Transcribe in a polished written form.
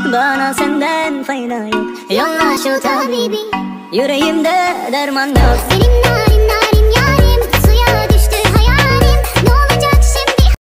Bana senden fayda yok. Yolla şu tabibi, yüreğimde derman yok. Seninle